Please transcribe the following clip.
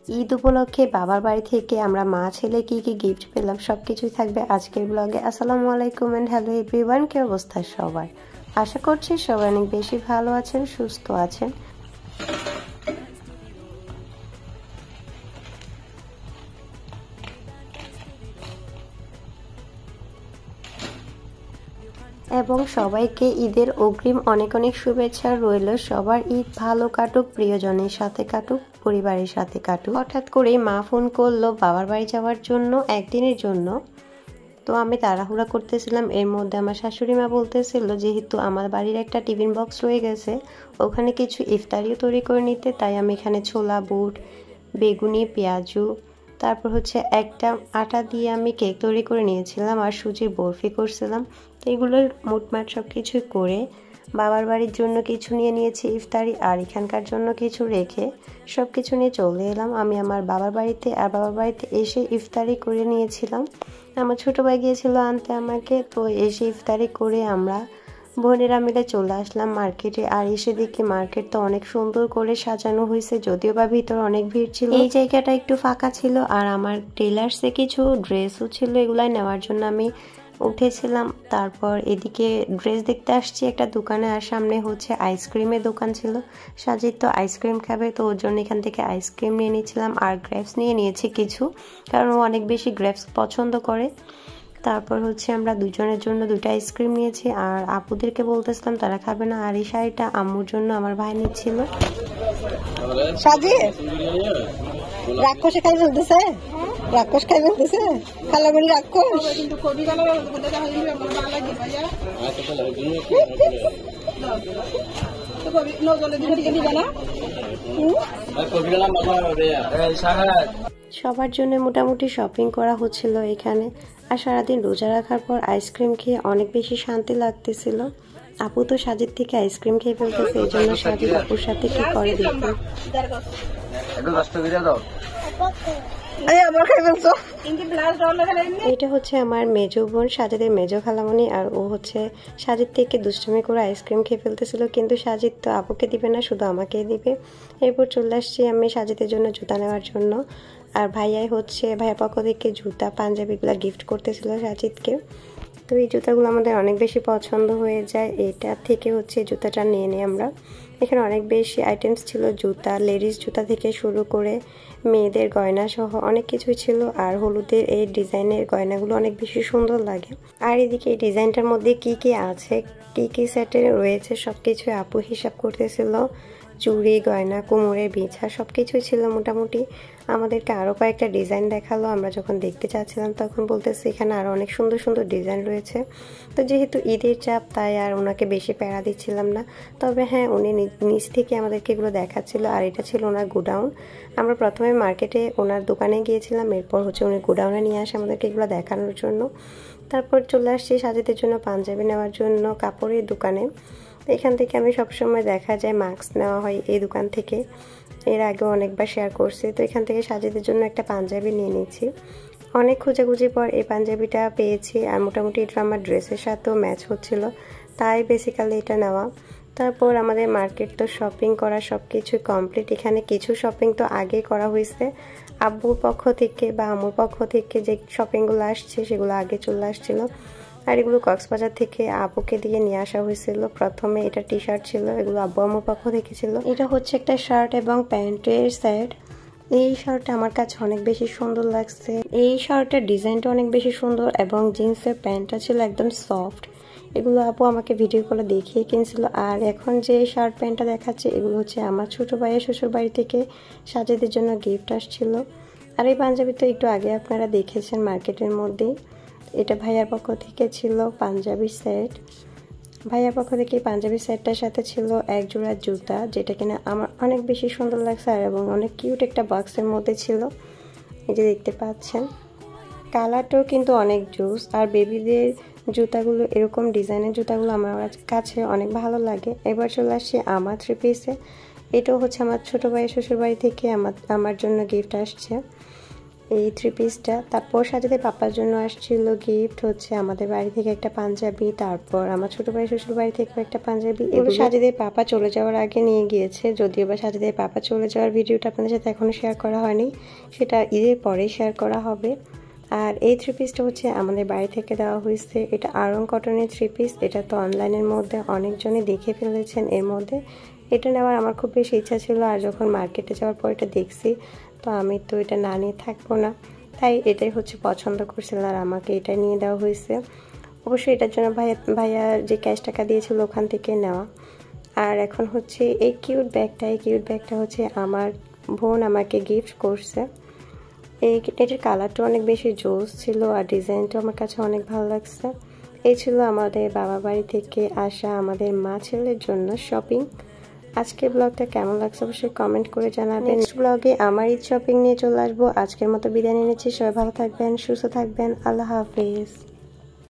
ঈদ উপলক্ষে বাবার বাড়ি থেকে আমরা মা ছেলে কি কি গিফট পেলাম সবকিছুই থাকবে আজকের ব্লগে। আসসালামু আলাইকুম এন্ড হ্যালো এভরিওয়ান, কি অবস্থা সবার? আশা করছি সবাই অনেক বেশি ভালো আছেন, সুস্থ আছেন। এবং সবাইকে ঈদের অগ্রিম অনেক অনেক শুভেচ্ছা রইল। সবার ঈদ ভালো কাটুক, প্রিয়জনের সাথে কাটুক, পরিবারের সাথে কাটুক। হঠাৎ করে মা ফোন করলো বাবার বাড়ি যাওয়ার জন্য একদিনের জন্য। তো আমি তাড়াহুড়া করতেছিলাম, এর মধ্যে আমার শাশুড়ি মা বলতেছিল যেহেতু আমার বাড়ির একটা টিফিন বক্স রয়ে গেছে ওখানে কিছু ইফতারিও তৈরি করে নিতে, তাই আমি এখানে ছোলা, বুট, বেগুনি, পেঁয়াজু, তারপর হচ্ছে একটা আটা দিয়ে আমি কেক তৈরি করে নিয়েছিলাম আর সুজির বরফি করছিলাম। তো এগুলোর মোটমাট সব কিছুই করে বাবার বাড়ির জন্য কিছু নিয়ে নিয়েছি ইফতারি, আর এখানকার জন্য কিছু রেখে সব কিছু নিয়ে চলে এলাম আমি আমার বাবার বাড়িতে। আর বাবার বাড়িতে এসে ইফতারি করে নিয়েছিলাম, আমার ছোটো ভাই গিয়েছিল আনতে আমাকে। তো এসে ইফতারি করে আমরা বোনেরা মিলে চলে আসলাম মার্কেটে। আর এসে দেখি মার্কেট তো অনেক সুন্দর করে সাজানো হয়েছে, যদিও বা ভিতরে অনেক ভিড় ছিল। এই জায়গাটা একটু ফাঁকা ছিল আর আমার টেলার্সে কিছু ড্রেসও ছিল, এগুলাই নেওয়ার জন্য আমি উঠেছিলাম। তারপর এদিকে ড্রেস দেখতে আসছি একটা দোকানে, আর সামনে হচ্ছে আইসক্রিমের দোকান ছিল। সাজিদ তো আইসক্রিম খাবে, তো ওর জন্য এখান থেকে আইসক্রিম নিয়ে নিয়েছিলাম আর গ্রেপস নিয়ে নিয়েছি কিছু, কারণ ও অনেক বেশি গ্রেপস পছন্দ করে। তারপর হচ্ছে আমরা দুজনের জন্য দুটো আইসক্রিম নিয়েছি, আর আপুদেরকে বলতেছিলাম তারা খাবে না। আর এই শাড়িটা আম্মুর জন্য আমার ভাই নিচ্ছিল। সাজিদ রাক্ষসে খাই বলতেছে, রাক্ষস খাই বলতেছে, খালামণি রাক্ষস। সবার জন্য মোটামুটি শপিং করা হচ্ছিল এখানে। আর সারাদিন রোজা রাখার পর আইসক্রিম খেয়ে অনেক বেশি শান্তি লাগতেছিল। আপু তো সাজিদ থেকে আইসক্রিম খেয়ে ফেলতেছে, এই জন্য সাজিদ আপুর সাথে কি করে দেখুন। এটা হচ্ছে আমার মেজো বোন, সাজিদের মেজো খালামণি, আর ও হচ্ছে সাজিদ থেকে দুষ্টুমি করে আইসক্রিম খেয়ে ফেলতেছিল, কিন্তু সাজিদ তো আপুকে দিবে না, শুধু আমাকেই দিবে। এরপর চলে আসছি আমি সাজিদের জন্য জুতা নেওয়ার জন্য। আর ভাইয়াই হচ্ছে ভাইয়ের পক্ষ থেকে জুতা পাঞ্জাবিগুলো গিফট করতেছিল সাজিদকে। তো এই জুতাগুলো আমাদের অনেক বেশি পছন্দ হয়ে যায়, এটা থেকে হচ্ছে জুতাটা নিয়ে নিই আমরা। এখানে অনেক বেশি আইটেমস ছিল, জুতা, লেডিস জুতা থেকে শুরু করে মেয়েদের গয়না সহ অনেক কিছুই ছিল। আর হলুদের এই ডিজাইনের গয়নাগুলো অনেক বেশি সুন্দর লাগে। আর এদিকে এই ডিজাইনটার মধ্যে কি কি আছে, কি কি সেটে রয়েছে সব কিছু আপু হিসাব করতেছিল। চুড়ি, গয়না, কোমরের বিছা সব কিছুই ছিল মোটামুটি। আমাদেরকে আরও কয়েকটা ডিজাইন দেখালো, আমরা যখন দেখতে চাচ্ছিলাম তখন বলতেছি এখানে আরও অনেক সুন্দর সুন্দর ডিজাইন রয়েছে। তো যেহেতু ঈদের চাপ তাই আর ওনাকে বেশি প্যারা দিচ্ছিলাম না, তবে হ্যাঁ উনি নিজ থেকে আমাদেরকে এগুলো দেখাচ্ছিল। আর এটা ছিল ওনার গোডাউন। আমরা প্রথমে মার্কেটে ওনার দোকানে গিয়েছিলাম, এরপর হচ্ছে উনি গোডাউনে নিয়ে আসে আমাদেরকে এগুলো দেখানোর জন্য। তারপর চলে আসছি সাজিদের জন্য পাঞ্জাবি নেওয়ার জন্য কাপড়ের দোকানে। এখান থেকে আমি সবসময় দেখা যায় মাস্ক নেওয়া হয় এই দোকান থেকে, এর আগে অনেকবার শেয়ার করছি। তো এখান থেকে সাজিদের জন্য একটা পাঞ্জাবি নিয়ে নিয়েছি। অনেক খোঁজাখুঁজির পর এই পাঞ্জাবিটা পেয়েছি, আর মোটামুটি এটা আমার ড্রেসের সাথেও ম্যাচ হচ্ছিল, তাই বেসিক্যালি এটা নেওয়া। তারপর আমাদের মার্কেট তো শপিং করা সব কিছু কমপ্লিট। এখানে কিছু শপিং তো আগে করা হয়েছে, আব্বুর পক্ষ থেকে বা আম্মুর পক্ষ থেকে যে শপিংগুলো আসছে সেগুলো আগে চলে আসছিল। আর এগুলো কক্সবাজার থেকে আপুকে দিয়ে নিয়ে আসা হয়েছিল। প্রথমে এটা টি শার্ট ছিল, এগুলো আব্বু আম্মুর পক্ষ থেকে ছিল। এটা হচ্ছে একটা শার্ট এবং প্যান্টের সেট। এই শার্টটা আমার কাছে অনেক বেশি সুন্দর লাগছে। এই শার্টের ডিজাইনটা অনেক বেশি সুন্দর এবং জিন্সের প্যান্টটা ছিল একদম সফট। এগুলো আপু আমাকে ভিডিও কলে দেখিয়ে কিনছিল। আর এখন যে শার্ট প্যান্টটা দেখাচ্ছে এগুলো হচ্ছে আমার ছোটো ভাইয়ের শ্বশুর বাড়ি থেকে সাজিদের জন্য গিফট আসছিল। আর এই পাঞ্জাবি তো একটু আগে আপনারা দেখেছেন মার্কেটের মধ্যেই। এটা ভাইয়ার পক্ষ থেকে ছিল পাঞ্জাবি সেট। ভাইয়ার পক্ষ থেকে পাঞ্জাবি সেটটার সাথে ছিল এক জোড়া জুতা, যেটা কিনা আমার অনেক বেশি সুন্দর লাগছে আর এবং অনেক কিউট একটা বক্সের মধ্যে ছিল, এই যে দেখতে পাচ্ছেন। কালারটাও কিন্তু অনেক জুস। আর বেবিদের জুতাগুলো, এরকম ডিজাইনের জুতাগুলো আমার কাছে অনেক ভালো লাগে। এবার চলে আসছি আমার থ্রি পিসে। এটাও হচ্ছে আমার ছোটো ভাইয়ের শ্বশুর বাড়ি থেকে আমার জন্য গিফট আসছে। এই 3 পিসটা। তারপর সাজিদের পাপার জন্য আসছিল গিফট হচ্ছে আমাদের বাড়ি থেকে একটা পাঞ্জাবি, তারপর আমার ছোট ভাই শ্বশুর বাড়ি থেকে একটা পাঞ্জাবি। এগুলো সাজিদের পাপা চলে যাওয়ার আগে নিয়ে গিয়েছে, যদিও বা সাজিদের পাপা চলে যাওয়ার ভিডিওটা আপনাদের সাথে এখনো শেয়ার করা হয়নি, সেটা ঈদের পরে শেয়ার করা হবে। আর এই 3 পিসটা হচ্ছে আমাদের বাড়ি থেকে দেওয়া হয়েছে। এটা আরং কটনের 3 পিস। এটা তো অনলাইনের মধ্যে অনেকজনই দেখে ফেলেছেন। এর মধ্যে এটা নেওয়ার আমার খুব বেশি ইচ্ছা ছিল, আর যখন মার্কেটে যাওয়ার পর এটা দেখছি তো আমি তো এটা না নিয়ে থাকবো না, তাই এটাই হচ্ছে পছন্দ করছিল আর আমাকে এটা নিয়ে দেওয়া হয়েছে। অবশ্যই এটার জন্য ভাইয়া যে ক্যাশ টাকা দিয়েছিল ওখান থেকে নেওয়া। আর এখন হচ্ছে এই কিউট ব্যাগটা হচ্ছে আমার বোন আমাকে গিফট করছে। এটার কালারটা অনেক বেশি জোস ছিল আর ডিজাইনটা আমার কাছে অনেক ভালো লাগছে। এই ছিল আমাদের বাবা বাড়ি থেকে আসা আমাদের মা ছেলের জন্য শপিং। আজকের ব্লগটা কেমন লাগছে অবশ্যই কমেন্ট করে জানাবেন। নেক্সট ব্লগে আমার ঈদ শপিং নিয়ে চলে আসবো। আজকের মতো বিদায় নিচ্ছি। সবাই ভালো থাকবেন, সুস্থ থাকবেন। আল্লাহ হাফেজ।